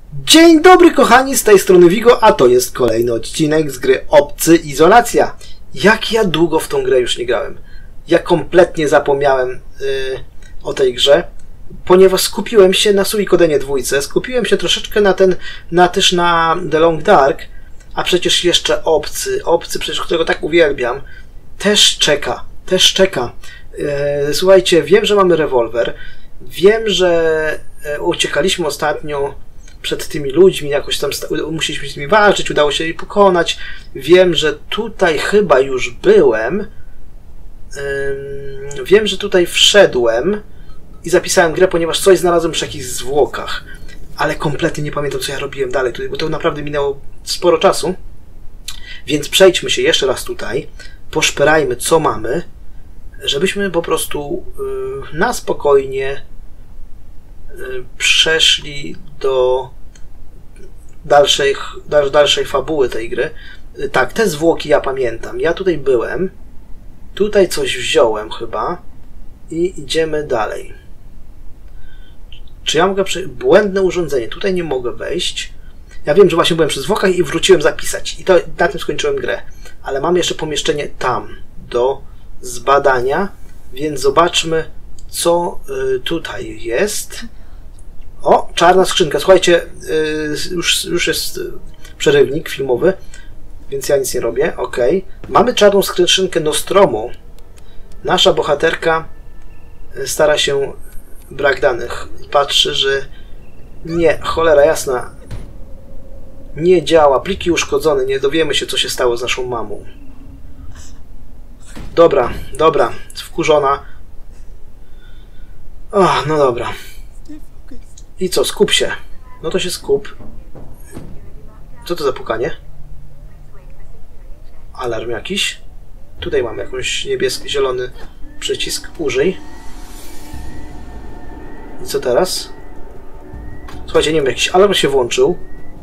Dzień dobry kochani, z tej strony Vigo, a to jest kolejny odcinek z gry Obcy Izolacja. Jak ja długo w tą grę już nie grałem. Ja kompletnie zapomniałem o tej grze, ponieważ skupiłem się na Suikodenie 2, skupiłem się troszeczkę też na The Long Dark, a przecież jeszcze Obcy, przecież którego tak uwielbiam, też czeka. Słuchajcie, wiem, że mamy rewolwer, wiem, że uciekaliśmy ostatnio przed tymi ludźmi, jakoś tam musieliśmy z nimi walczyć, udało się ich pokonać. Wiem, że tutaj chyba już byłem. Wiem, że tutaj wszedłem i zapisałem grę, ponieważ coś znalazłem przy jakichś zwłokach. Ale kompletnie nie pamiętam, co ja robiłem dalej tutaj, bo to naprawdę minęło sporo czasu. Więc przejdźmy się jeszcze raz tutaj, poszperajmy, co mamy, żebyśmy po prostu na spokojnie przeszli do dalszej fabuły tej gry. Tak, te zwłoki ja pamiętam. Ja tutaj byłem. Tutaj coś wziąłem chyba. I idziemy dalej. Czy ja mogę przejść? Błędne urządzenie. Tutaj nie mogę wejść. Ja wiem, że właśnie byłem przy zwłokach i wróciłem zapisać. I to na tym skończyłem grę. Ale mamy jeszcze pomieszczenie tam do zbadania. Więc zobaczmy, tutaj jest. O, czarna skrzynka. Słuchajcie, już jest przerywnik filmowy, więc ja nic nie robię. Ok. Mamy czarną skrzynkę Nostromo. Nasza bohaterka stara się... Brak danych. Patrzy, że... Nie, cholera jasna. Nie działa. Pliki uszkodzone. Nie dowiemy się, co się stało z naszą mamą. Dobra. Wkurzona. O, no dobra. I co? Skup się. No to się skup. Co to za pukanie? Alarm jakiś. Tutaj mamy jakąś niebieski, zielony przycisk. Użyj. I co teraz? Słuchajcie, nie wiem, jakiś alarm się włączył.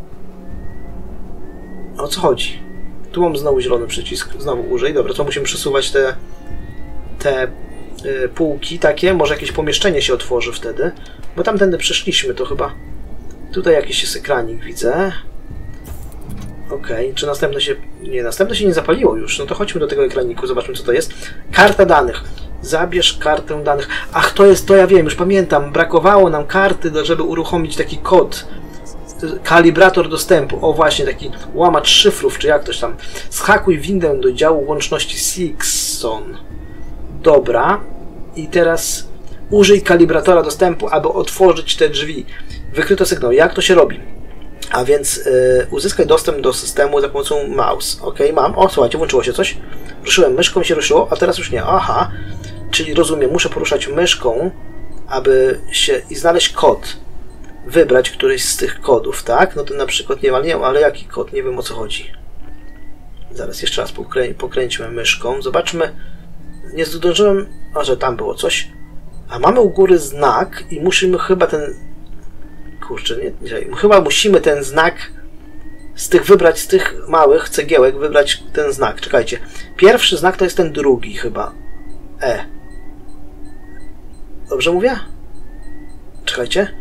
O co chodzi? Tu mam znowu zielony przycisk. Znowu użyj. Dobra, to musimy przesuwać te półki takie. Może jakieś pomieszczenie się otworzy wtedy. Bo tamtędy przeszliśmy, to chyba... Tutaj jakiś jest ekranik, widzę. Okej, czy następne się... Nie, następne się nie zapaliło już. No to chodźmy do tego ekraniku, zobaczmy, co to jest. Karta danych. Zabierz kartę danych. Ach, to ja wiem, już pamiętam. Brakowało nam karty, żeby uruchomić taki kod. Kalibrator dostępu. O, właśnie, taki łamacz szyfrów, czy jak toś tam. Zhakuj windę do działu łączności Sixon. Dobra. I teraz... Użyj kalibratora dostępu, aby otworzyć te drzwi. Wykryto sygnał. Jak to się robi? A więc uzyskaj dostęp do systemu za pomocą mouse. Ok, mam. O, słuchajcie, włączyło się coś. Ruszyłem myszką i się ruszyło, a teraz już nie. Aha. Czyli rozumiem, muszę poruszać myszką, aby się... i znaleźć kod. Wybrać któryś z tych kodów, tak? No to na przykład nie wiem, ale jaki kod? Nie wiem, o co chodzi. Zaraz jeszcze raz pokręćmy myszką. Zobaczmy. Nie zdążyłem... A, że tam było coś. A mamy u góry znak i musimy chyba ten... Kurczę, nie, chyba musimy ten znak wybrać z tych małych cegiełek, wybrać ten znak. Czekajcie. Pierwszy znak to jest ten drugi chyba. E. Dobrze mówię? Czekajcie.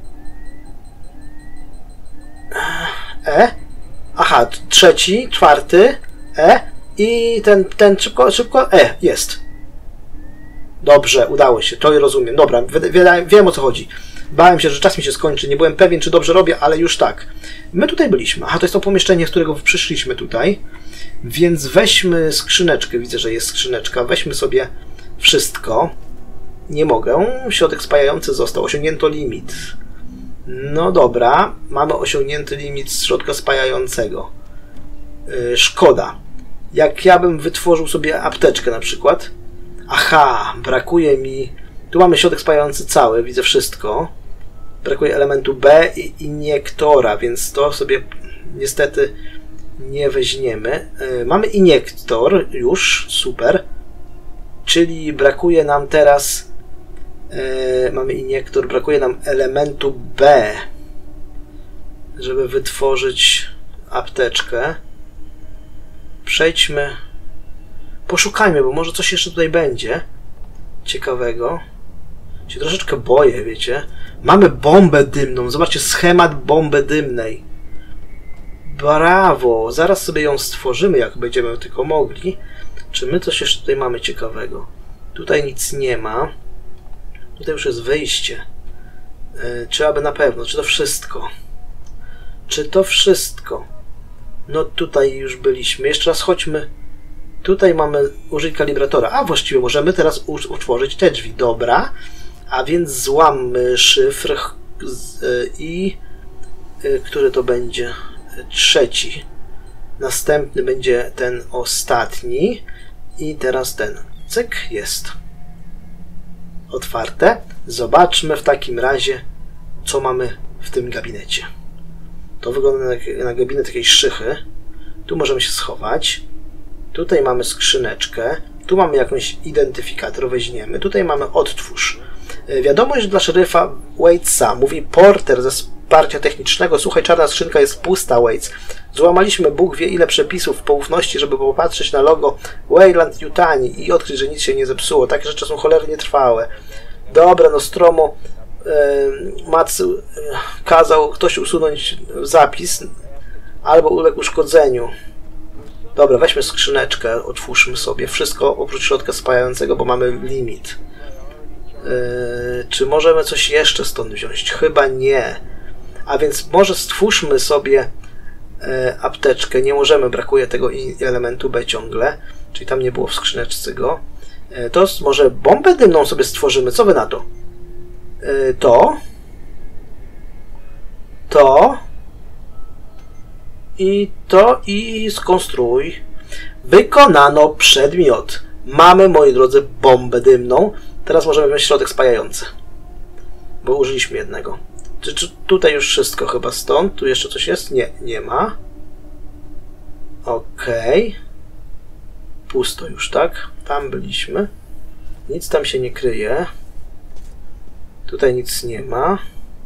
E. Aha, trzeci, czwarty. E. I ten szybko. E. Jest. Dobrze, udało się, to rozumiem. Dobra, wiem o co chodzi. Bałem się, że czas mi się skończy, nie byłem pewien, czy dobrze robię, ale już tak. My tutaj byliśmy. Aha, to jest to pomieszczenie, z którego przyszliśmy tutaj. Więc weźmy skrzyneczkę. Widzę, że jest skrzyneczka. Weźmy sobie wszystko. Nie mogę. Środek spajający został. Osiągnięto limit. No dobra. Mamy osiągnięty limit z środka spajającego. Szkoda. Jak ja bym wytworzył sobie apteczkę na przykład. Aha, brakuje mi... Tu mamy środek spajający cały, widzę wszystko. Brakuje elementu B i iniektora, więc to sobie niestety nie weźmiemy. Mamy iniektor już, super. Czyli brakuje nam teraz... mamy iniektor, brakuje nam elementu B, żeby wytworzyć apteczkę. Przejdźmy... Poszukajmy, bo może coś jeszcze tutaj będzie ciekawego. Się troszeczkę boję, wiecie. Mamy bombę dymną. Zobaczcie, schemat bomby dymnej. Brawo! Zaraz sobie ją stworzymy, jak będziemy tylko mogli. Czy my coś jeszcze tutaj mamy ciekawego? Tutaj nic nie ma. Tutaj już jest wyjście. Czy aby na pewno? Czy to wszystko? Czy to wszystko? No tutaj już byliśmy. Jeszcze raz chodźmy. Tutaj mamy użyć kalibratora. A właściwie możemy teraz utworzyć te drzwi. Dobra. A więc złammy szyfr i który to będzie? Trzeci. Następny będzie ten ostatni. I teraz ten. Cyk, jest. Otwarte. Zobaczmy w takim razie, co mamy w tym gabinecie. To wygląda na gabinet jakiejś szychy. Tu możemy się schować. Tutaj mamy skrzyneczkę. Tu mamy jakąś identyfikator, weźmiemy. Tutaj mamy odtwórz. Wiadomość dla szeryfa Waitsa. Mówi Porter ze wsparcia technicznego. Słuchaj, czarna skrzynka jest pusta, Waits. Złamaliśmy Bóg wie ile przepisów w poufności, żeby popatrzeć na logo Wayland Yutani i odkryć, że nic się nie zepsuło. Takie rzeczy są cholernie trwałe. Dobra, Nostromo. Mac kazał ktoś usunąć zapis albo uległ uszkodzeniu. Dobra, weźmy skrzyneczkę, otwórzmy sobie wszystko oprócz środka spajającego, bo mamy limit. Czy możemy coś jeszcze stąd wziąć? Chyba nie. A więc może stwórzmy sobie apteczkę. Nie możemy, brakuje tego elementu B ciągle, czyli tam nie było w skrzyneczce go. To może bombę dymną sobie stworzymy. Co wy na to? I skonstruuj. Wykonano przedmiot. Mamy, moi drodzy, bombę dymną. Teraz możemy wziąć środek spajający. Bo użyliśmy jednego. Czy tutaj już wszystko chyba stąd? Tu jeszcze coś jest? Nie, nie ma. Okej. Pusto już, tak? Tam byliśmy. Nic tam się nie kryje. Tutaj nic nie ma.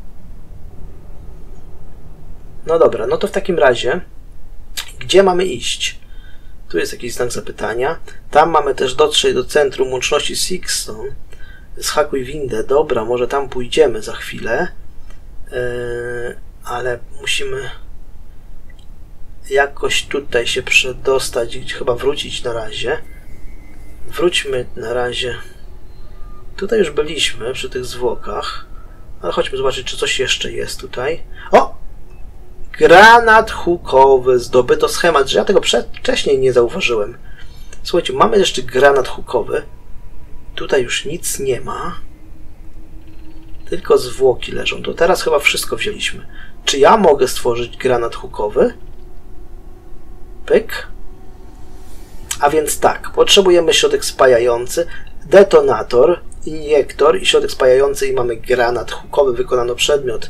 No dobra, no to w takim razie gdzie mamy iść? Tu jest jakiś znak zapytania. Tam mamy też dotrzeć do centrum łączności Sixton. Zhakuj windę. Dobra, może tam pójdziemy za chwilę. Ale musimy jakoś tutaj się przedostać i chyba wrócić na razie. Wróćmy na razie. Tutaj już byliśmy przy tych zwłokach. Ale chodźmy zobaczyć, czy coś jeszcze jest tutaj. O! Granat hukowy. Zdobyto schemat, że ja tego wcześniej nie zauważyłem. Słuchajcie, mamy jeszcze granat hukowy. Tutaj już nic nie ma. Tylko zwłoki leżą. To teraz chyba wszystko wzięliśmy. Czy ja mogę stworzyć granat hukowy? Pyk. A więc tak, potrzebujemy środek spajający, detonator, iniektor i środek spajający i mamy granat hukowy, wykonano przedmiot.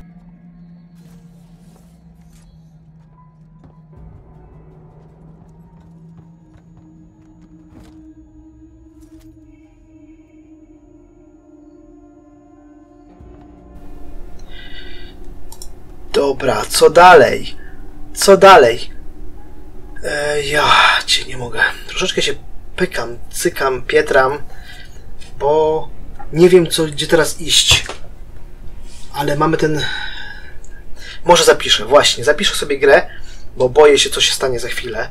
Dobra, co dalej? Co dalej? Ja cię nie mogę. Troszeczkę się pykam, cykam, pietram, bo nie wiem, gdzie teraz iść. Ale mamy ten... Może zapiszę, właśnie. Zapiszę sobie grę, bo boję się, co się stanie za chwilę.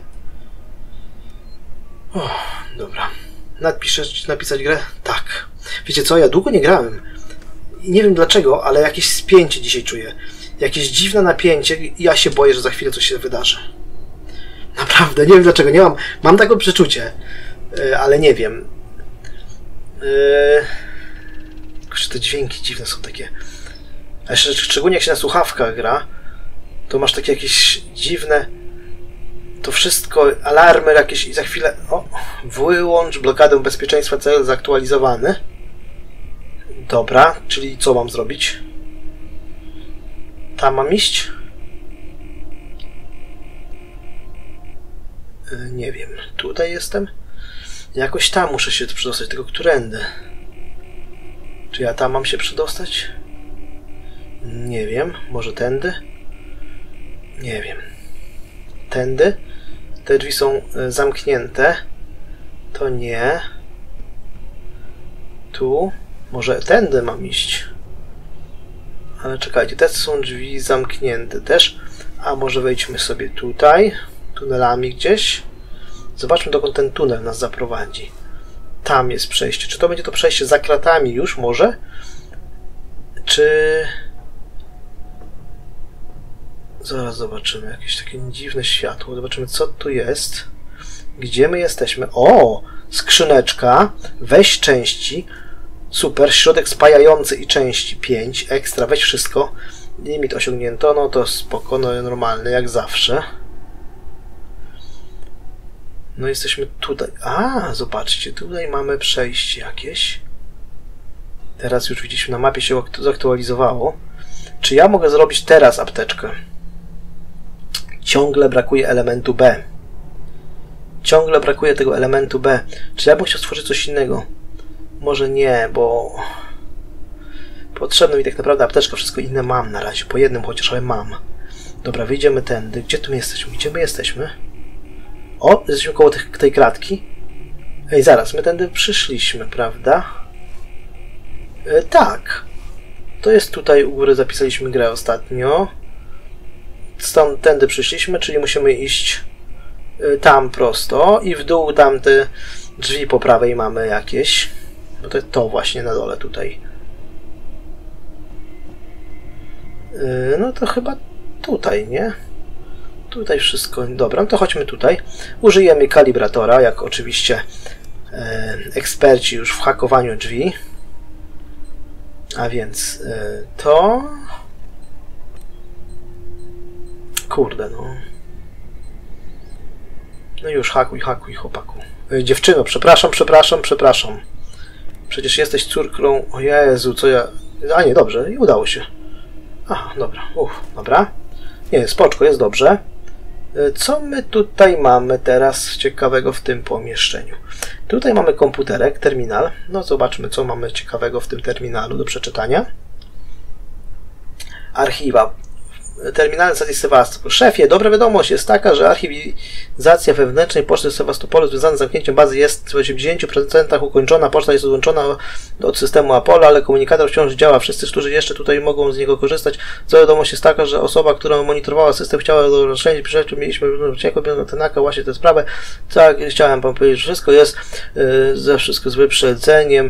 Dobra. Napisać grę? Tak. Wiecie co? Ja długo nie grałem. I nie wiem dlaczego, ale jakieś spięcie dzisiaj czuję. Jakieś dziwne napięcie i ja się boję, że za chwilę coś się wydarzy. Naprawdę, nie wiem dlaczego. Mam takie przeczucie, ale nie wiem. Kurczę, te dźwięki dziwne są takie. A jeszcze szczególnie jak się na słuchawkach gra, to masz takie jakieś dziwne... To wszystko, alarmy jakieś i za chwilę... O, wyłącz blokadę bezpieczeństwa, cel zaktualizowany. Dobra, czyli co mam zrobić? Tam mam iść? Nie wiem. Tutaj jestem? Jakoś tam muszę się przedostać, tylko którędy? Czy ja tam mam się przedostać? Nie wiem. Może tędy? Nie wiem. Tędy? Te drzwi są zamknięte. To nie. Tu? Może tędy mam iść? Ale czekajcie, te są drzwi zamknięte też. A może wejdźmy sobie tutaj, tunelami gdzieś. Zobaczmy, dokąd ten tunel nas zaprowadzi. Tam jest przejście. Czy to będzie to przejście za kratami już może? Czy... Zaraz zobaczymy. Jakieś takie dziwne światło. Zobaczymy, co tu jest. Gdzie my jesteśmy? O! Skrzyneczka. Weź części. Super. Środek spajający i części 5. Ekstra. Weź wszystko. Limit osiągnięto. No to spoko. No normalny, jak zawsze. No jesteśmy tutaj. A, zobaczcie. Tutaj mamy przejście jakieś. Teraz już widzieliśmy, na mapie się zaktualizowało. Czy ja mogę zrobić teraz apteczkę? Ciągle brakuje elementu B. Ciągle brakuje tego elementu B. Czy ja bym chciał stworzyć coś innego? Może nie, bo... Potrzebna mi tak naprawdę apteczka. Wszystko inne mam na razie. Po jednym chociaż, ale mam. Dobra, wyjdziemy tędy. Gdzie tu my jesteśmy? Gdzie my jesteśmy? O, jesteśmy koło tej kratki. Ej, zaraz, my tędy przyszliśmy, prawda? Tak. To jest tutaj u góry, zapisaliśmy grę ostatnio. Stąd tędy przyszliśmy, czyli musimy iść tam prosto i w dół tamte drzwi po prawej mamy jakieś. No to właśnie na dole tutaj. No to chyba tutaj, nie? Tutaj wszystko. Dobra, no to chodźmy tutaj. Użyjemy kalibratora, jak oczywiście eksperci już w hakowaniu drzwi. A więc to... Kurde, no. No już, hakuj, chłopaku. Dziewczyno, przepraszam. Przecież jesteś córką... O Jezu, co ja... A nie, dobrze, i udało się. Aha, dobra, dobra. Nie, spoczko, jest dobrze. Co my tutaj mamy teraz ciekawego w tym pomieszczeniu? Tutaj mamy komputerek, terminal. No zobaczmy, co mamy ciekawego w tym terminalu do przeczytania. Archiwa. Terminal stacji Sewastopol. Szefie, dobra wiadomość jest taka, że archiwizacja wewnętrznej poczty Sewastopolu związana z zamknięciem bazy jest w 80% ukończona. Poczta jest odłączona od systemu Apollo, ale komunikator wciąż działa. Wszyscy, którzy jeszcze tutaj mogą z niego korzystać. Zła wiadomość jest taka, że osoba, która monitorowała system, chciała do rozszerzenia. Przyjaciół mieliśmy Tenaka właśnie tę sprawę. Tak, chciałem wam powiedzieć, że wszystko jest ze wszystko z wyprzedzeniem.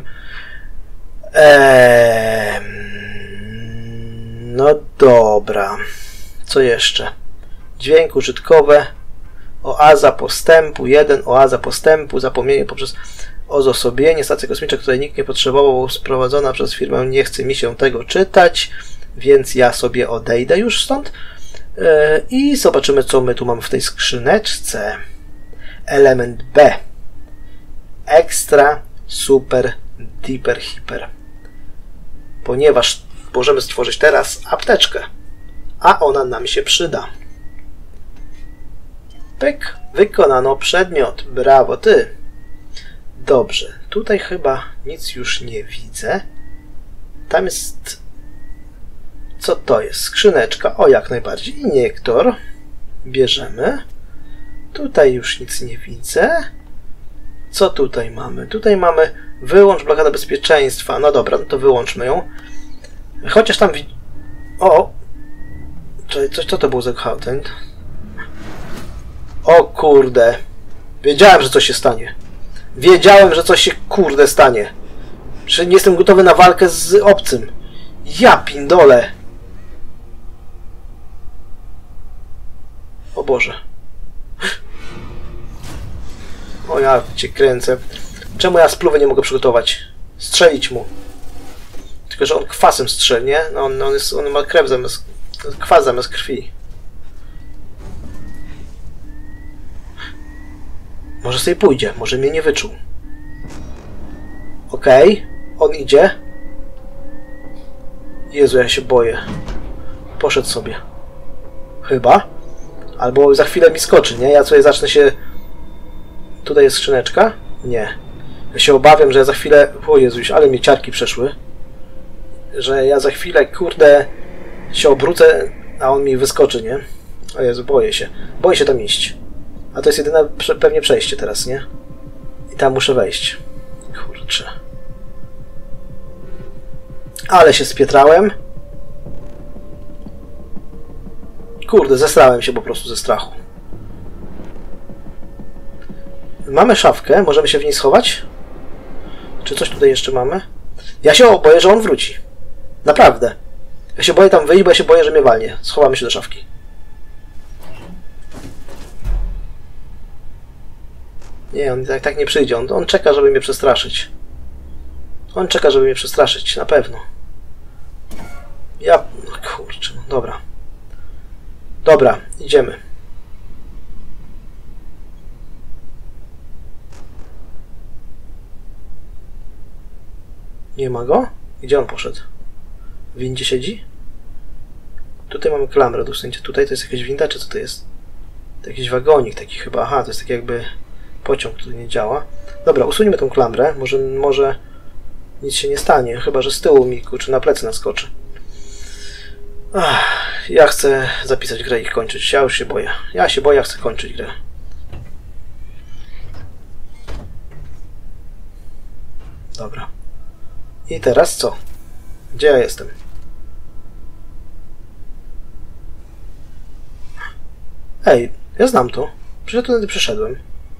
No dobra. Co jeszcze? Dźwięki użytkowe. Oaza postępu. 1. Oaza postępu. Zapomnienie poprzez ozosobienie. Stacja kosmiczna, której nikt nie potrzebował, sprowadzona przez firmę. Nie chce mi się tego czytać, więc ja sobie odejdę już stąd. I zobaczymy, co my tu mamy w tej skrzyneczce. Element B. Ekstra, super, deeper, hiper. Ponieważ możemy stworzyć teraz apteczkę, a ona nam się przyda. Pyk, wykonano przedmiot. Brawo, ty. Dobrze, tutaj chyba nic już nie widzę. Tam jest... Co to jest? Skrzyneczka. O, jak najbardziej. Iniektor. Bierzemy. Tutaj już nic nie widzę. Co tutaj mamy? Tutaj mamy wyłącz blokadę bezpieczeństwa. No dobra, no to wyłączmy ją. Chociaż tam... O! Co to był za content? O kurde! Wiedziałem, że coś się stanie. Wiedziałem, że coś się kurde stanie. Że nie jestem gotowy na walkę z obcym. Ja pindole! O Boże. O ja cię kręcę. Czemu ja spluwy nie mogę przygotować? Strzelić mu. Tylko, że on kwasem strzeli, nie? No, on ma krew zamiast... kwas zamiast krwi. Może sobie pójdzie, może mnie nie wyczuł. Okej, on idzie. Jezu, ja się boję. Poszedł sobie. Chyba. Albo za chwilę mi skoczy, nie? Ja sobie zacznę się... Tutaj jest skrzyneczka? Nie. Ja się obawiam, że ja za chwilę... O Jezuś, ale mnie ciarki przeszły. Że ja za chwilę, kurde, się obrócę, a on mi wyskoczy, nie? O Jezu, boję się. Boję się tam iść. A to jest jedyne pewnie przejście teraz, nie? I tam muszę wejść. Kurczę. Ale się spietrałem. Kurde, zesrałem się po prostu ze strachu. Mamy szafkę, możemy się w niej schować? Czy coś tutaj jeszcze mamy? Ja się boję, że on wróci. Naprawdę. Ja się boję tam wyjść, bo ja się boję, że mnie walnie. Schowamy się do szafki. Nie, on tak nie przyjdzie. On czeka, żeby mnie przestraszyć. On czeka, żeby mnie przestraszyć, na pewno. Ja... No kurczę, no dobra. Dobra, idziemy. Nie ma go? Gdzie on poszedł? W windzie siedzi? Tutaj mamy klamrę do usunięcia. Tutaj to jest jakaś winda, czy co to jest? To jakiś wagonik taki chyba. Aha, to jest taki jakby pociąg, który nie działa. Dobra, usuńmy tą klamrę. Może nic się nie stanie, chyba że z tyłu mi czy na plecy naskoczy. Ja chcę zapisać grę i kończyć. Ja już się boję. Ja się boję, chcę kończyć grę. Dobra. I teraz co? Gdzie ja jestem? Ej, ja znam to. Przecież tutaj przeszedłem.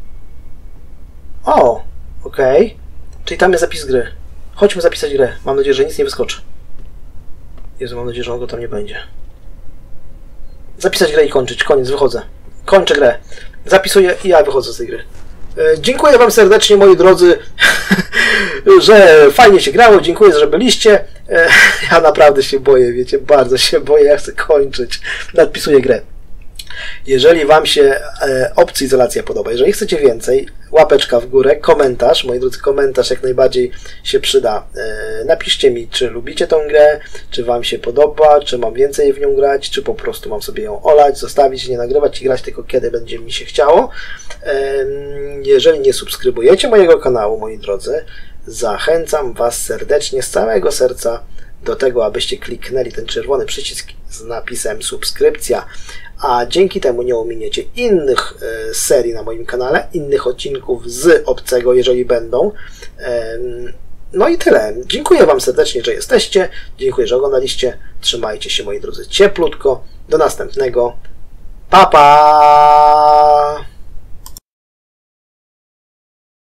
O! Okej. Czyli tam jest zapis gry. Chodźmy zapisać grę. Mam nadzieję, że nic nie wyskoczy. Jezu, mam nadzieję, że on go tam nie będzie. Zapisać grę i kończyć. Koniec, wychodzę. Kończę grę. Zapisuję i ja wychodzę z tej gry. Dziękuję wam serdecznie, moi drodzy, że fajnie się grało. Dziękuję, że byliście. Ja naprawdę się boję, wiecie, bardzo się boję. Ja chcę kończyć. Nadpisuję grę. Jeżeli wam się opcja izolacja podoba, jeżeli chcecie więcej, łapeczka w górę, komentarz, moi drodzy, komentarz jak najbardziej się przyda. Napiszcie mi, czy lubicie tą grę, czy wam się podoba, czy mam więcej w nią grać, czy po prostu mam sobie ją olać, zostawić, nie nagrywać i grać tylko kiedy będzie mi się chciało. Jeżeli nie subskrybujecie mojego kanału, moi drodzy, zachęcam was serdecznie, z całego serca do tego, abyście kliknęli ten czerwony przycisk z napisem subskrypcja, a dzięki temu nie ominiecie innych serii na moim kanale, innych odcinków z Obcego, jeżeli będą. No i tyle. Dziękuję wam serdecznie, że jesteście. Dziękuję, że oglądaliście. Trzymajcie się, moi drodzy, cieplutko. Do następnego. Pa, pa!